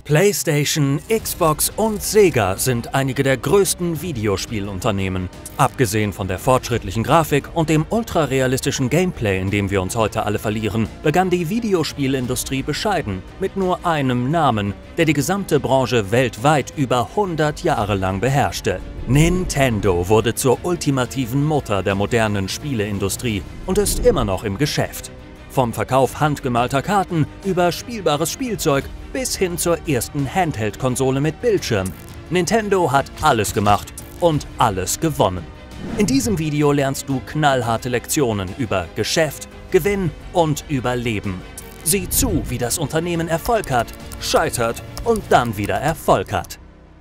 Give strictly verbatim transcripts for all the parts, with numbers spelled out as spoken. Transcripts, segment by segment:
PlayStation, Xbox und Sega sind einige der größten Videospielunternehmen. Abgesehen von der fortschrittlichen Grafik und dem ultrarealistischen Gameplay, in dem wir uns heute alle verlieren, begann die Videospielindustrie bescheiden, mit nur einem Namen, der die gesamte Branche weltweit über hundert Jahre lang beherrschte. Nintendo wurde zur ultimativen Mutter der modernen Spieleindustrie und ist immer noch im Geschäft. Vom Verkauf handgemalter Karten über spielbares Spielzeug bis hin zur ersten Handheld-Konsole mit Bildschirm. Nintendo hat alles gemacht und alles gewonnen. In diesem Video lernst du knallharte Lektionen über Geschäft, Gewinn und Überleben. Sieh zu, wie das Unternehmen Erfolg hat, scheitert und dann wieder Erfolg hat.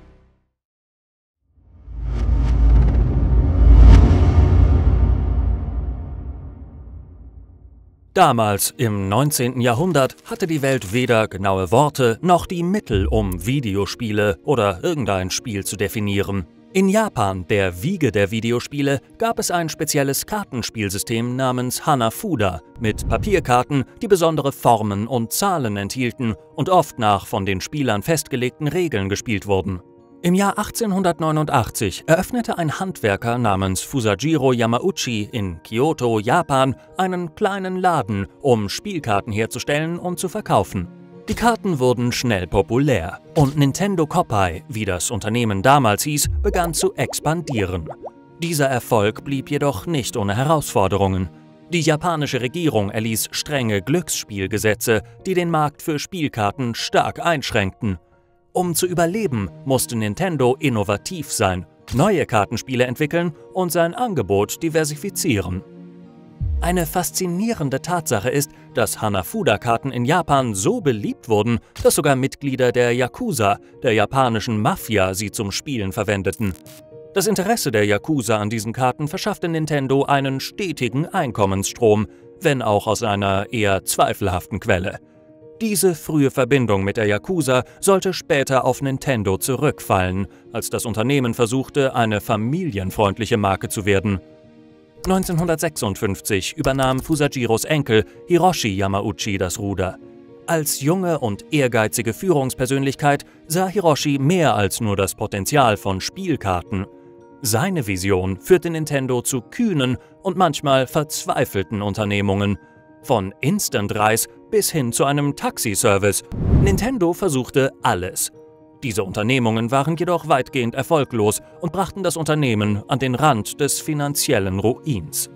Damals, im neunzehnten Jahrhundert, hatte die Welt weder genaue Worte noch die Mittel, um Videospiele oder irgendein Spiel zu definieren. In Japan, der Wiege der Videospiele, gab es ein spezielles Kartenspielsystem namens Hanafuda mit Papierkarten, die besondere Formen und Zahlen enthielten und oft nach von den Spielern festgelegten Regeln gespielt wurden. Im Jahr achtzehnhundertneunundachtzig eröffnete ein Handwerker namens Fusajiro Yamauchi in Kyoto, Japan, einen kleinen Laden, um Spielkarten herzustellen und zu verkaufen. Die Karten wurden schnell populär und Nintendo Koppei, wie das Unternehmen damals hieß, begann zu expandieren. Dieser Erfolg blieb jedoch nicht ohne Herausforderungen. Die japanische Regierung erließ strenge Glücksspielgesetze, die den Markt für Spielkarten stark einschränkten. Um zu überleben, musste Nintendo innovativ sein, neue Kartenspiele entwickeln und sein Angebot diversifizieren. Eine faszinierende Tatsache ist, dass Hanafuda-Karten in Japan so beliebt wurden, dass sogar Mitglieder der Yakuza, der japanischen Mafia, sie zum Spielen verwendeten. Das Interesse der Yakuza an diesen Karten verschaffte Nintendo einen stetigen Einkommensstrom, wenn auch aus einer eher zweifelhaften Quelle. Diese frühe Verbindung mit der Yakuza sollte später auf Nintendo zurückfallen, als das Unternehmen versuchte, eine familienfreundliche Marke zu werden. neunzehnhundertsechsundfünfzig übernahm Fusajiros Enkel Hiroshi Yamauchi das Ruder. Als junge und ehrgeizige Führungspersönlichkeit sah Hiroshi mehr als nur das Potenzial von Spielkarten. Seine Vision führte Nintendo zu kühnen und manchmal verzweifelten Unternehmungen. Von Instant-Reis bis hin zu einem Taxiservice. Nintendo versuchte alles. Diese Unternehmungen waren jedoch weitgehend erfolglos und brachten das Unternehmen an den Rand des finanziellen Ruins.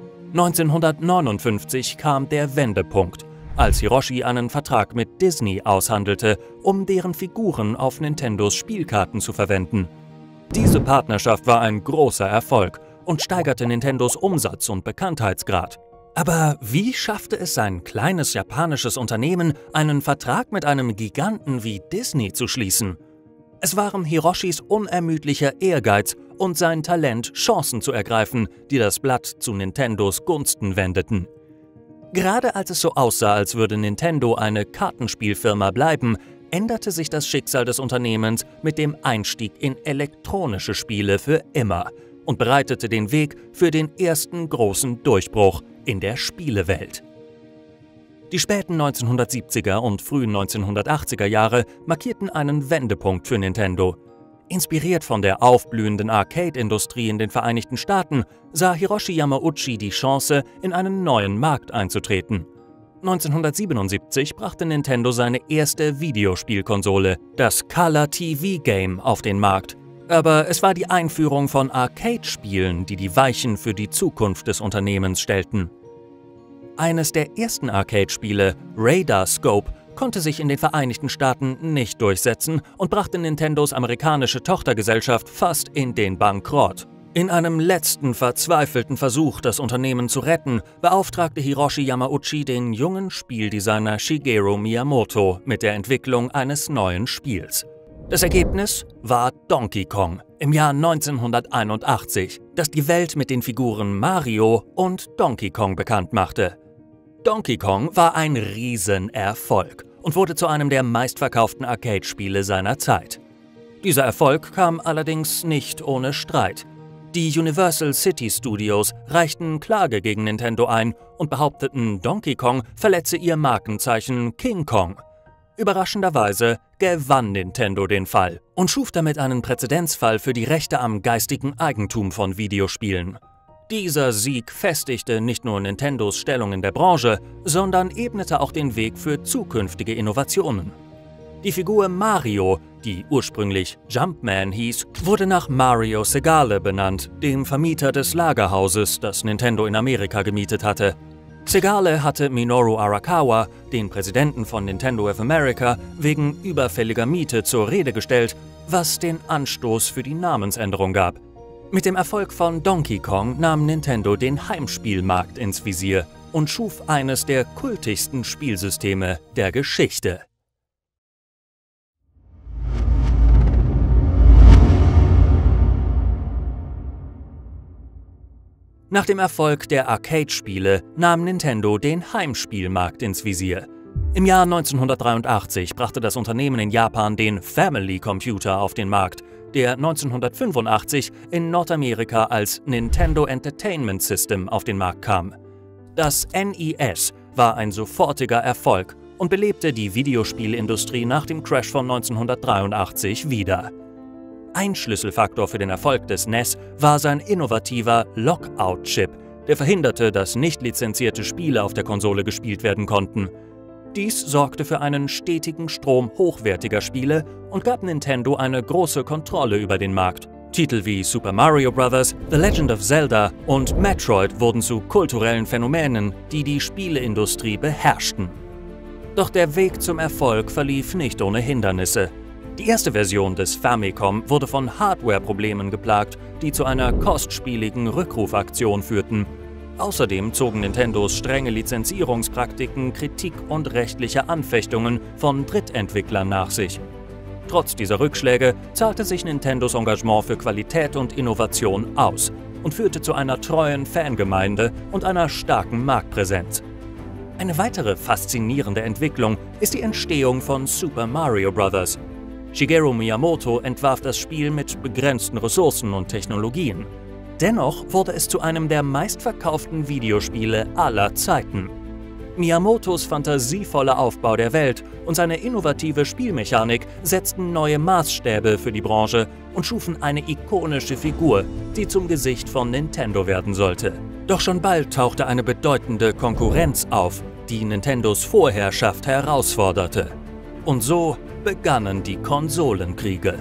neunzehnhundertneunundfünfzig kam der Wendepunkt, als Hiroshi einen Vertrag mit Disney aushandelte, um deren Figuren auf Nintendos Spielkarten zu verwenden. Diese Partnerschaft war ein großer Erfolg und steigerte Nintendos Umsatz und Bekanntheitsgrad. Aber wie schaffte es ein kleines japanisches Unternehmen, einen Vertrag mit einem Giganten wie Disney zu schließen? Es waren Hiroshis unermüdlicher Ehrgeiz und sein Talent, Chancen zu ergreifen, die das Blatt zu Nintendos Gunsten wendeten. Gerade als es so aussah, als würde Nintendo eine Kartenspielfirma bleiben, änderte sich das Schicksal des Unternehmens mit dem Einstieg in elektronische Spiele für immer und bereitete den Weg für den ersten großen Durchbruch in der Spielewelt. Die späten neunzehnhundertsiebziger und frühen neunzehnhundertachtziger Jahre markierten einen Wendepunkt für Nintendo. Inspiriert von der aufblühenden Arcade-Industrie in den Vereinigten Staaten sah Hiroshi Yamauchi die Chance, in einen neuen Markt einzutreten. neunzehnhundertsiebenundsiebzig brachte Nintendo seine erste Videospielkonsole, das Color T V Game, auf den Markt. Aber es war die Einführung von Arcade-Spielen, die die Weichen für die Zukunft des Unternehmens stellten. Eines der ersten Arcade-Spiele, Radar Scope, konnte sich in den Vereinigten Staaten nicht durchsetzen und brachte Nintendos amerikanische Tochtergesellschaft fast in den Bankrott. In einem letzten verzweifelten Versuch, das Unternehmen zu retten, beauftragte Hiroshi Yamauchi den jungen Spieldesigner Shigeru Miyamoto mit der Entwicklung eines neuen Spiels. Das Ergebnis war Donkey Kong im Jahr neunzehnhunderteinundachtzig, das die Welt mit den Figuren Mario und Donkey Kong bekannt machte. Donkey Kong war ein Riesenerfolg und wurde zu einem der meistverkauften Arcade-Spiele seiner Zeit. Dieser Erfolg kam allerdings nicht ohne Streit. Die Universal City Studios reichten Klage gegen Nintendo ein und behaupteten, Donkey Kong verletze ihr Markenzeichen King Kong. Überraschenderweise gewann Nintendo den Fall und schuf damit einen Präzedenzfall für die Rechte am geistigen Eigentum von Videospielen. Dieser Sieg festigte nicht nur Nintendos Stellung in der Branche, sondern ebnete auch den Weg für zukünftige Innovationen. Die Figur Mario, die ursprünglich Jumpman hieß, wurde nach Mario Segale benannt, dem Vermieter des Lagerhauses, das Nintendo in Amerika gemietet hatte. Segale hatte Minoru Arakawa, den Präsidenten von Nintendo of America, wegen überfälliger Miete zur Rede gestellt, was den Anstoß für die Namensänderung gab. Mit dem Erfolg von Donkey Kong nahm Nintendo den Heimspielmarkt ins Visier und schuf eines der kultigsten Spielsysteme der Geschichte. Nach dem Erfolg der Arcade-Spiele nahm Nintendo den Heimspielmarkt ins Visier. Im Jahr neunzehnhundertdreiundachtzig brachte das Unternehmen in Japan den Family Computer auf den Markt, der neunzehnhundertfünfundachtzig in Nordamerika als Nintendo Entertainment System auf den Markt kam. Das N E S war ein sofortiger Erfolg und belebte die Videospielindustrie nach dem Crash von neunzehnhundertdreiundachtzig wieder. Ein Schlüsselfaktor für den Erfolg des N E S war sein innovativer Lockout-Chip, der verhinderte, dass nicht lizenzierte Spiele auf der Konsole gespielt werden konnten. Dies sorgte für einen stetigen Strom hochwertiger Spiele und gab Nintendo eine große Kontrolle über den Markt. Titel wie Super Mario Bros., The Legend of Zelda und Metroid wurden zu kulturellen Phänomenen, die die Spieleindustrie beherrschten. Doch der Weg zum Erfolg verlief nicht ohne Hindernisse. Die erste Version des Famicom wurde von Hardware-Problemen geplagt, die zu einer kostspieligen Rückrufaktion führten. Außerdem zogen Nintendos strenge Lizenzierungspraktiken Kritik und rechtliche Anfechtungen von Drittentwicklern nach sich. Trotz dieser Rückschläge zahlte sich Nintendos Engagement für Qualität und Innovation aus und führte zu einer treuen Fangemeinde und einer starken Marktpräsenz. Eine weitere faszinierende Entwicklung ist die Entstehung von Super Mario Bros. Shigeru Miyamoto entwarf das Spiel mit begrenzten Ressourcen und Technologien. Dennoch wurde es zu einem der meistverkauften Videospiele aller Zeiten. Miyamotos fantasievoller Aufbau der Welt und seine innovative Spielmechanik setzten neue Maßstäbe für die Branche und schufen eine ikonische Figur, die zum Gesicht von Nintendo werden sollte. Doch schon bald tauchte eine bedeutende Konkurrenz auf, die Nintendos Vorherrschaft herausforderte. Und so begannen die Konsolenkriege.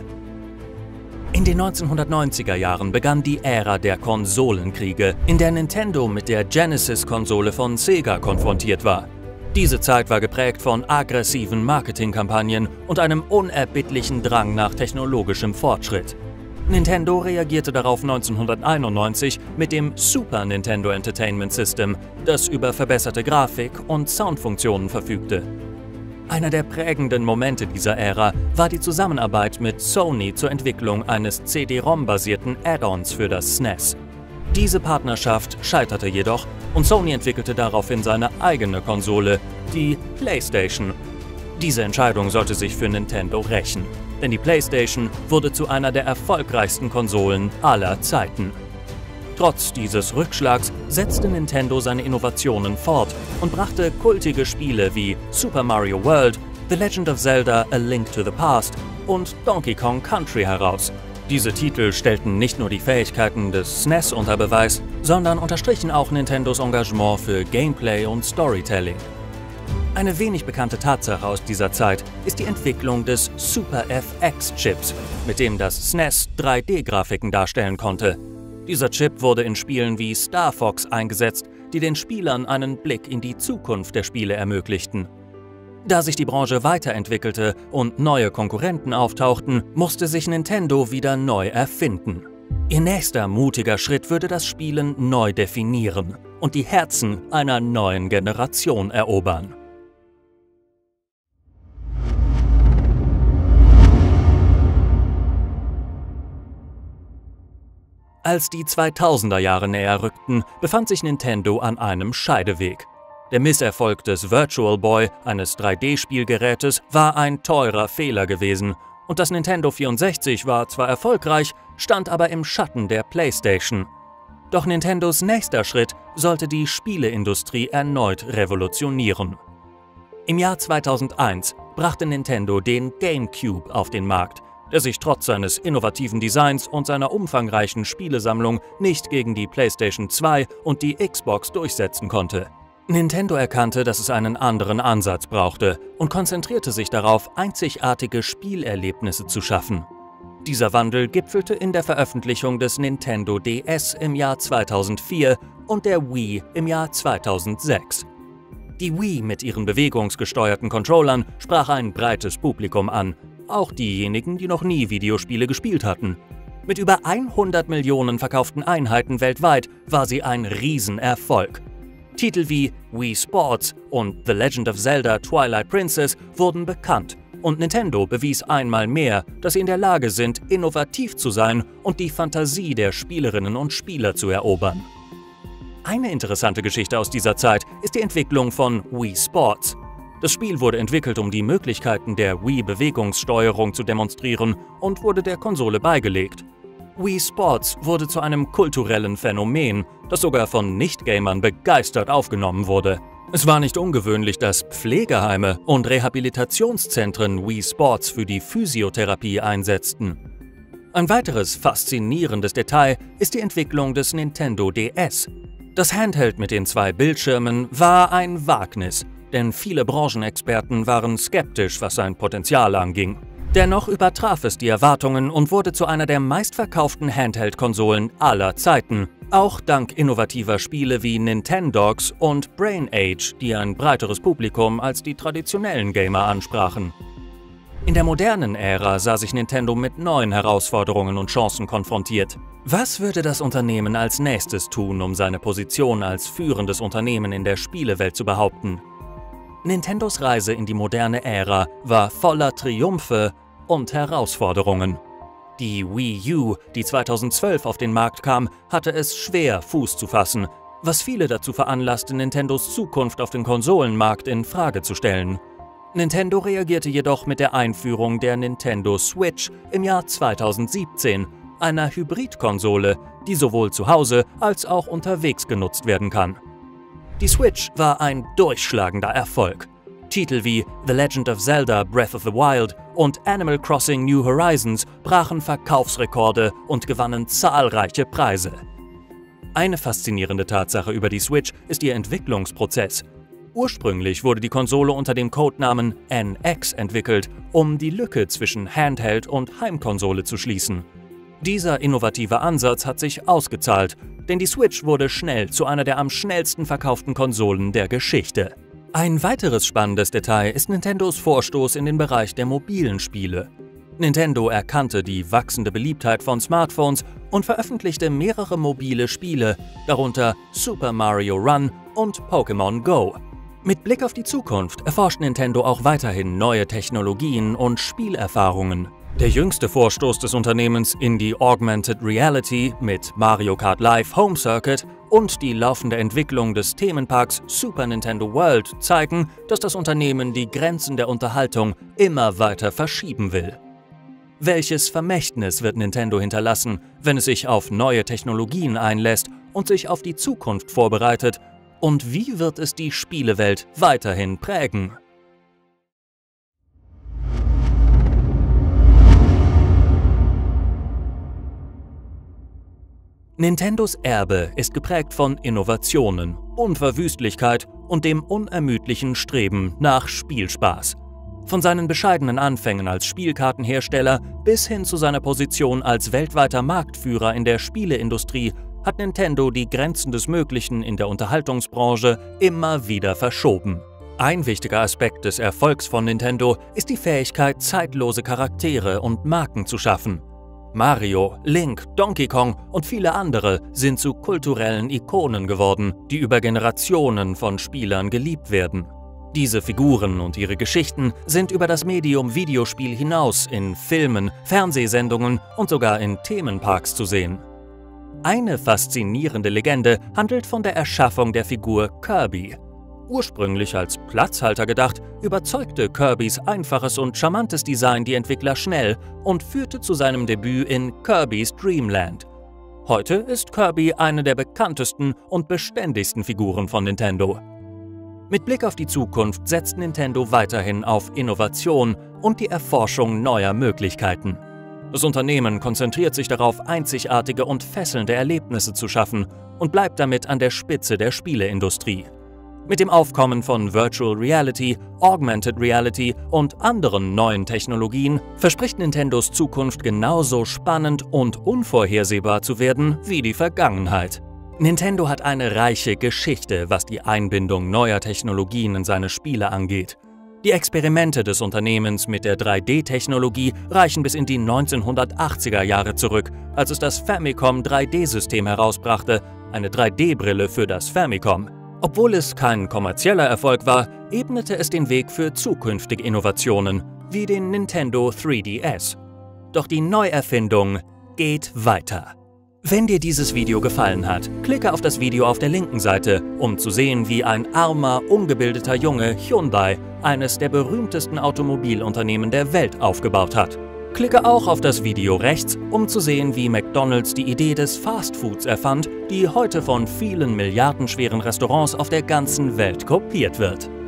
In den neunzehnhundertneunziger Jahren begann die Ära der Konsolenkriege, in der Nintendo mit der Genesis-Konsole von Sega konfrontiert war. Diese Zeit war geprägt von aggressiven Marketingkampagnen und einem unerbittlichen Drang nach technologischem Fortschritt. Nintendo reagierte darauf neunzehnhunderteinundneunzig mit dem Super Nintendo Entertainment System, das über verbesserte Grafik und Soundfunktionen verfügte. Einer der prägenden Momente dieser Ära war die Zusammenarbeit mit Sony zur Entwicklung eines C D-ROM-basierten Add-ons für das S N E S. Diese Partnerschaft scheiterte jedoch und Sony entwickelte daraufhin seine eigene Konsole, die PlayStation. Diese Entscheidung sollte sich für Nintendo rächen, denn die PlayStation wurde zu einer der erfolgreichsten Konsolen aller Zeiten. Trotz dieses Rückschlags setzte Nintendo seine Innovationen fort und brachte kultige Spiele wie Super Mario World, The Legend of Zelda: A Link to the Past und Donkey Kong Country heraus. Diese Titel stellten nicht nur die Fähigkeiten des S N E S unter Beweis, sondern unterstrichen auch Nintendos Engagement für Gameplay und Storytelling. Eine wenig bekannte Tatsache aus dieser Zeit ist die Entwicklung des Super F X-Chips, mit dem das S N E S drei D-Grafiken darstellen konnte. Dieser Chip wurde in Spielen wie Star Fox eingesetzt, die den Spielern einen Blick in die Zukunft der Spiele ermöglichten. Da sich die Branche weiterentwickelte und neue Konkurrenten auftauchten, musste sich Nintendo wieder neu erfinden. Ihr nächster mutiger Schritt würde das Spielen neu definieren und die Herzen einer neuen Generation erobern. Als die zweitausender Jahre näher rückten, befand sich Nintendo an einem Scheideweg. Der Misserfolg des Virtual Boy, eines drei D-Spielgerätes, war ein teurer Fehler gewesen und das Nintendo vierundsechzig war zwar erfolgreich, stand aber im Schatten der PlayStation. Doch Nintendos nächster Schritt sollte die Spieleindustrie erneut revolutionieren. Im Jahr zweitausendeins brachte Nintendo den GameCube auf den Markt, der sich trotz seines innovativen Designs und seiner umfangreichen Spielesammlung nicht gegen die PlayStation zwei und die Xbox durchsetzen konnte. Nintendo erkannte, dass es einen anderen Ansatz brauchte und konzentrierte sich darauf, einzigartige Spielerlebnisse zu schaffen. Dieser Wandel gipfelte in der Veröffentlichung des Nintendo D S im Jahr zweitausendvier und der Wii im Jahr zweitausendsechs. Die Wii mit ihren bewegungsgesteuerten Controllern sprach ein breites Publikum an, auch diejenigen, die noch nie Videospiele gespielt hatten. Mit über hundert Millionen verkauften Einheiten weltweit war sie ein Riesenerfolg. Titel wie Wii Sports und The Legend of Zelda Twilight Princess wurden bekannt und Nintendo bewies einmal mehr, dass sie in der Lage sind, innovativ zu sein und die Fantasie der Spielerinnen und Spieler zu erobern. Eine interessante Geschichte aus dieser Zeit ist die Entwicklung von Wii Sports. Das Spiel wurde entwickelt, um die Möglichkeiten der Wii-Bewegungssteuerung zu demonstrieren und wurde der Konsole beigelegt. Wii Sports wurde zu einem kulturellen Phänomen, das sogar von Nicht-Gamern begeistert aufgenommen wurde. Es war nicht ungewöhnlich, dass Pflegeheime und Rehabilitationszentren Wii Sports für die Physiotherapie einsetzten. Ein weiteres faszinierendes Detail ist die Entwicklung des Nintendo D S. Das Handheld mit den zwei Bildschirmen war ein Wagnis, denn viele Branchenexperten waren skeptisch, was sein Potenzial anging. Dennoch übertraf es die Erwartungen und wurde zu einer der meistverkauften Handheld-Konsolen aller Zeiten, auch dank innovativer Spiele wie Nintendogs und Brain Age, die ein breiteres Publikum als die traditionellen Gamer ansprachen. In der modernen Ära sah sich Nintendo mit neuen Herausforderungen und Chancen konfrontiert. Was würde das Unternehmen als nächstes tun, um seine Position als führendes Unternehmen in der Spielewelt zu behaupten? Nintendos Reise in die moderne Ära war voller Triumphe und Herausforderungen. Die Wii U, die zweitausendzwölf auf den Markt kam, hatte es schwer, Fuß zu fassen, was viele dazu veranlasste, Nintendos Zukunft auf dem Konsolenmarkt in Frage zu stellen. Nintendo reagierte jedoch mit der Einführung der Nintendo Switch im Jahr zweitausendsiebzehn, einer Hybridkonsole, die sowohl zu Hause als auch unterwegs genutzt werden kann. Die Switch war ein durchschlagender Erfolg. Titel wie The Legend of Zelda Breath of the Wild und Animal Crossing New Horizons brachen Verkaufsrekorde und gewannen zahlreiche Preise. Eine faszinierende Tatsache über die Switch ist ihr Entwicklungsprozess. Ursprünglich wurde die Konsole unter dem Codenamen N X entwickelt, um die Lücke zwischen Handheld und Heimkonsole zu schließen. Dieser innovative Ansatz hat sich ausgezahlt, denn die Switch wurde schnell zu einer der am schnellsten verkauften Konsolen der Geschichte. Ein weiteres spannendes Detail ist Nintendos Vorstoß in den Bereich der mobilen Spiele. Nintendo erkannte die wachsende Beliebtheit von Smartphones und veröffentlichte mehrere mobile Spiele, darunter Super Mario Run und Pokémon Go. Mit Blick auf die Zukunft erforscht Nintendo auch weiterhin neue Technologien und Spielerfahrungen. Der jüngste Vorstoß des Unternehmens in die Augmented Reality mit Mario Kart Live Home Circuit und die laufende Entwicklung des Themenparks Super Nintendo World zeigen, dass das Unternehmen die Grenzen der Unterhaltung immer weiter verschieben will. Welches Vermächtnis wird Nintendo hinterlassen, wenn es sich auf neue Technologien einlässt und sich auf die Zukunft vorbereitet? Und wie wird es die Spielewelt weiterhin prägen? Nintendos Erbe ist geprägt von Innovationen, Unverwüstlichkeit und dem unermüdlichen Streben nach Spielspaß. Von seinen bescheidenen Anfängen als Spielkartenhersteller bis hin zu seiner Position als weltweiter Marktführer in der Spieleindustrie hat Nintendo die Grenzen des Möglichen in der Unterhaltungsbranche immer wieder verschoben. Ein wichtiger Aspekt des Erfolgs von Nintendo ist die Fähigkeit, zeitlose Charaktere und Marken zu schaffen. Mario, Link, Donkey Kong und viele andere sind zu kulturellen Ikonen geworden, die über Generationen von Spielern geliebt werden. Diese Figuren und ihre Geschichten sind über das Medium Videospiel hinaus in Filmen, Fernsehsendungen und sogar in Themenparks zu sehen. Eine faszinierende Legende handelt von der Erschaffung der Figur Kirby. Ursprünglich als Platzhalter gedacht, überzeugte Kirbys einfaches und charmantes Design die Entwickler schnell und führte zu seinem Debüt in Kirby's Dream Land. Heute ist Kirby eine der bekanntesten und beständigsten Figuren von Nintendo. Mit Blick auf die Zukunft setzt Nintendo weiterhin auf Innovation und die Erforschung neuer Möglichkeiten. Das Unternehmen konzentriert sich darauf, einzigartige und fesselnde Erlebnisse zu schaffen und bleibt damit an der Spitze der Spieleindustrie. Mit dem Aufkommen von Virtual Reality, Augmented Reality und anderen neuen Technologien verspricht Nintendos Zukunft genauso spannend und unvorhersehbar zu werden wie die Vergangenheit. Nintendo hat eine reiche Geschichte, was die Einbindung neuer Technologien in seine Spiele angeht. Die Experimente des Unternehmens mit der drei D-Technologie reichen bis in die neunzehnhundertachtziger Jahre zurück, als es das Famicom drei D-System herausbrachte, eine drei D-Brille für das Famicom. Obwohl es kein kommerzieller Erfolg war, ebnete es den Weg für zukünftige Innovationen, wie den Nintendo drei D S. Doch die Neuerfindung geht weiter. Wenn dir dieses Video gefallen hat, klicke auf das Video auf der linken Seite, um zu sehen, wie ein armer, ungebildeter Junge Hyundai, eines der berühmtesten Automobilunternehmen der Welt, aufgebaut hat. Klicke auch auf das Video rechts, um zu sehen, wie McDonald's die Idee des Fastfoods erfand, die heute von vielen milliardenschweren Restaurants auf der ganzen Welt kopiert wird.